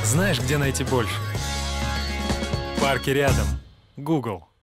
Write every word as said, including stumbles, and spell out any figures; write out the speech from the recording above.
Знаешь, где найти больше? В парке рядом. Google.